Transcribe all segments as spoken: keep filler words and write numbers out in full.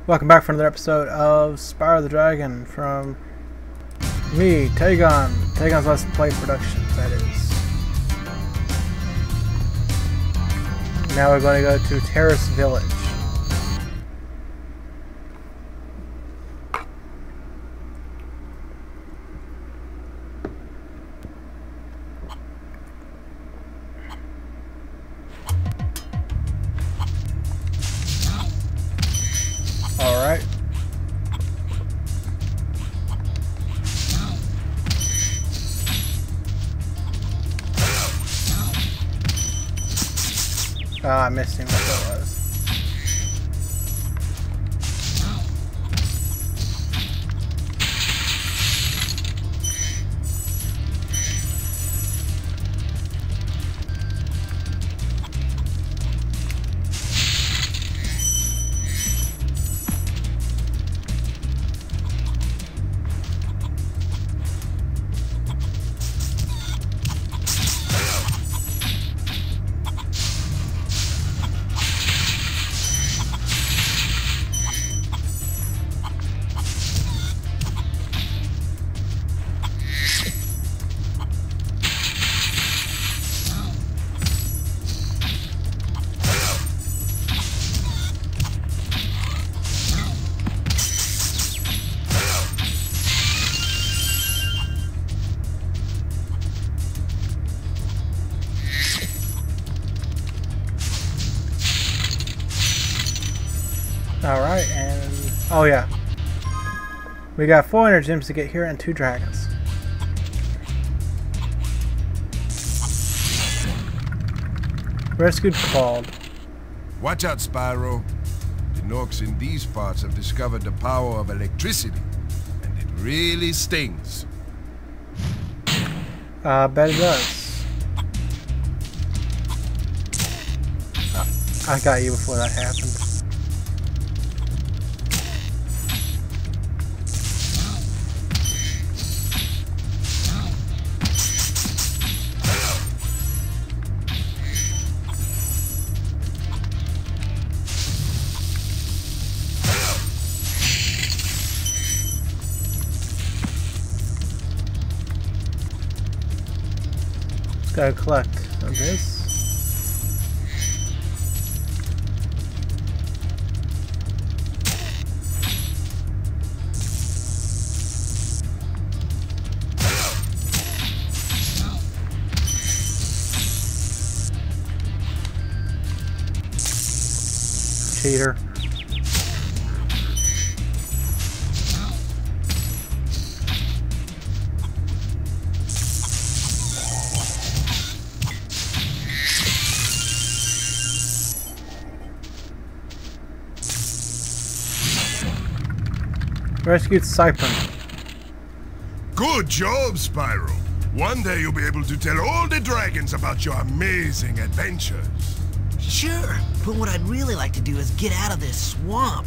Welcome back for another episode of Spyro the Dragon from me, Tagonn. Tagonn's Let's Play Productions, that is. Now we're going to go to Terrace Village. Alright. Oh, I missed him. That's what it was. Alright, and oh yeah, we got four hundred gems to get here and two dragons. Rescued called. Watch out, Spyro. The Norks in these parts have discovered the power of electricity, and it really stings. I uh, bet it does. Oh, I got you before that happened. Gotta collect this. Cheater. Rescued Cypern. Good job, Spyro. One day you'll be able to tell all the dragons about your amazing adventures. Sure, but what I'd really like to do is get out of this swamp.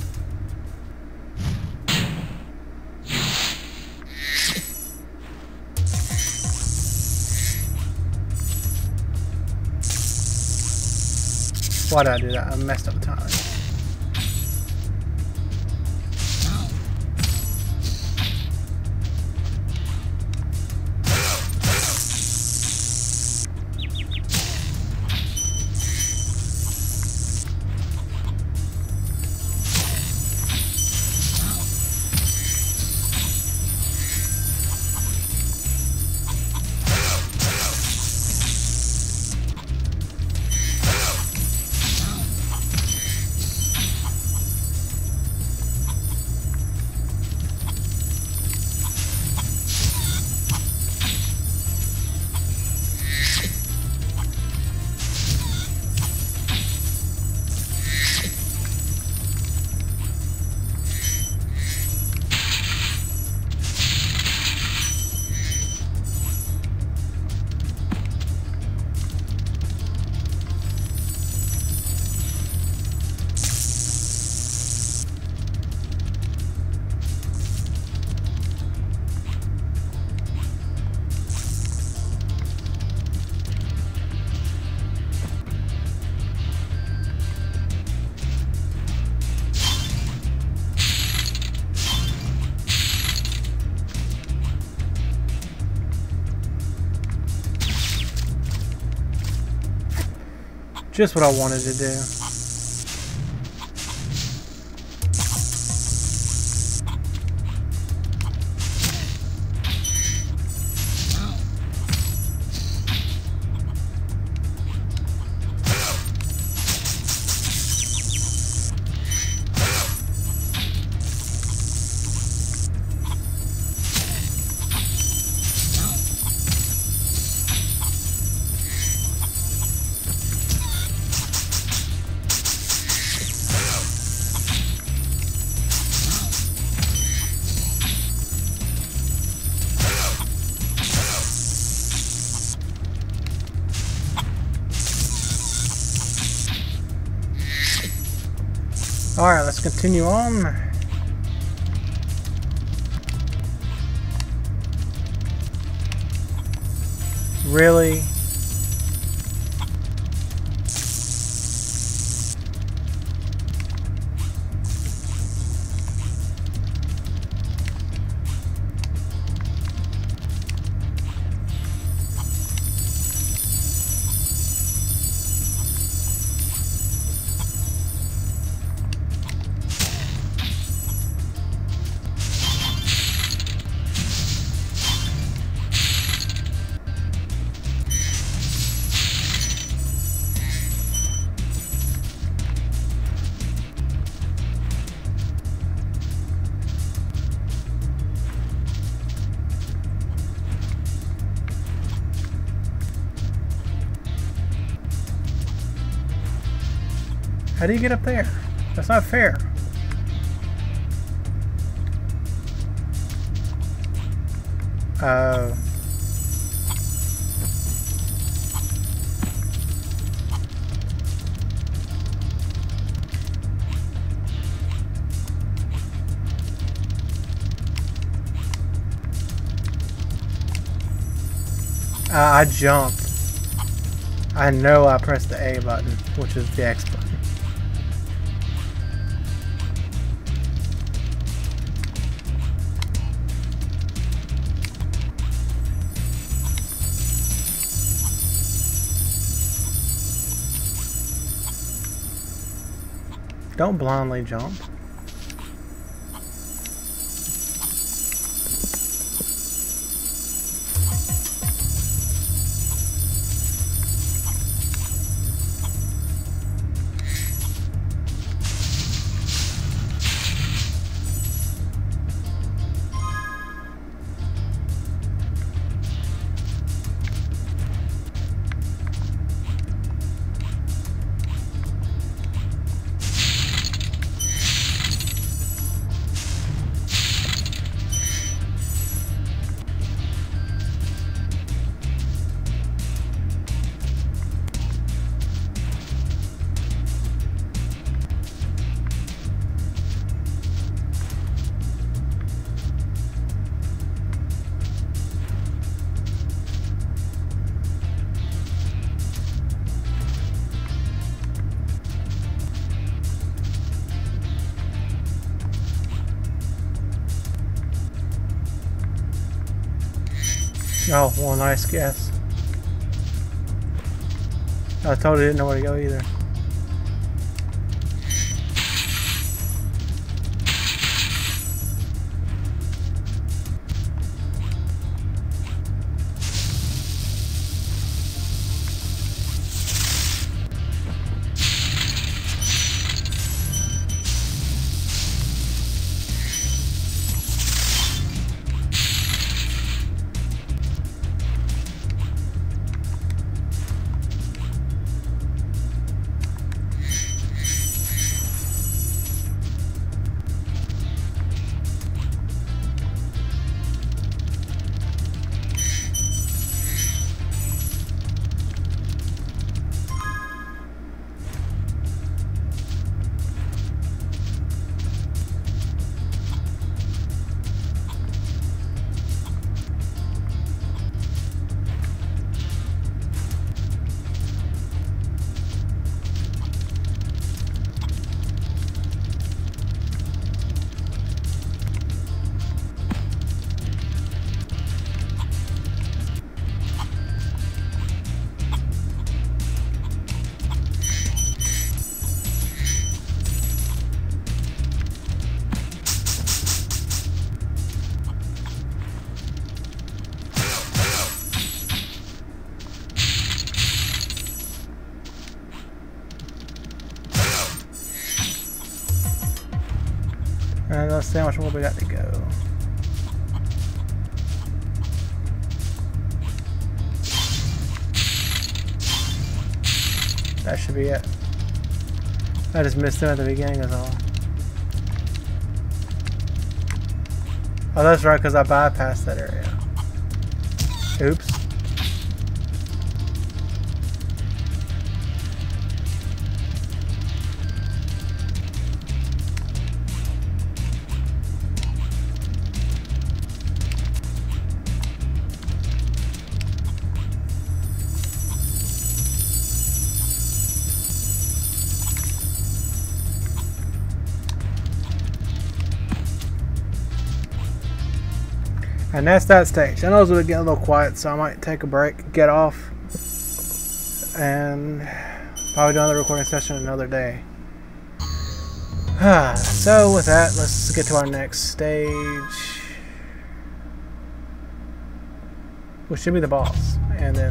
Why did I do that? I messed up the time. Just what I wanted to do. Alright, let's continue on. Really? How do you get up there? That's not fair. Uh... Uh, I jumped. I know I pressed the A button, which is the X button. Don't blindly jump. Oh, well, nice guess. I totally didn't know where to go either. And let's see how much more we got to go. That should be it. I just missed him at the beginning is all. Oh, that's right, because I bypassed that area. Oops. And that's that stage. I know it's going to get a little quiet, so I might take a break, get off, and probably do another recording session another day. So with that, let's get to our next stage, which should be the boss. And then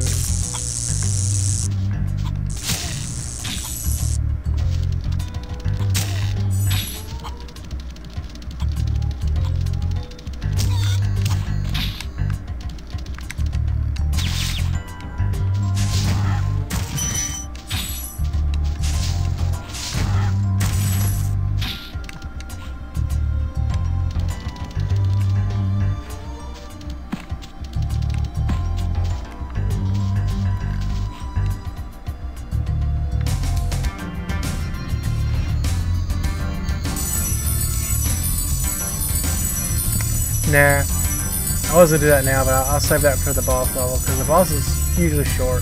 nah, I wasn't gonna do that now, but I'll, I'll save that for the boss level because the boss is usually short.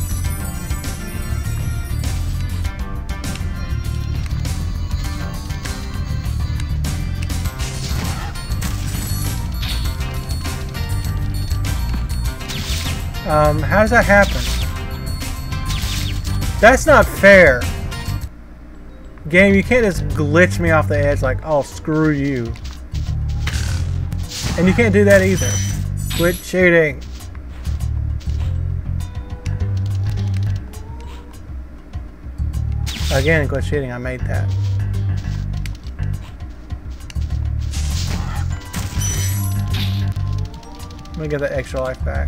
Um, how does that happen? That's not fair. Game, you can't just glitch me off the edge like, oh, screw you. And you can't do that either. Quit cheating. Again, quit cheating. I made that. Let me get that extra life back.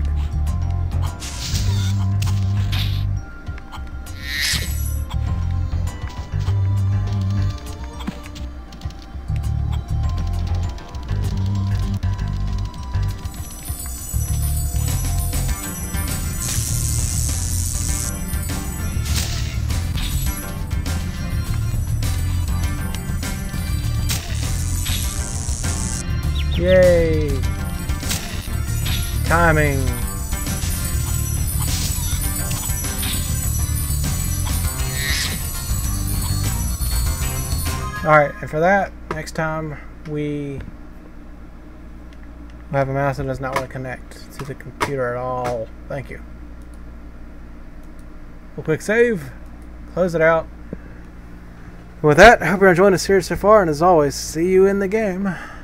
Yay! Timing! Alright, and for that, next time we have a mouse that does not want to connect to the computer at all. Thank you. We'll quick save, close it out. With that, I hope you're enjoying the series so far, and as always, see you in the game.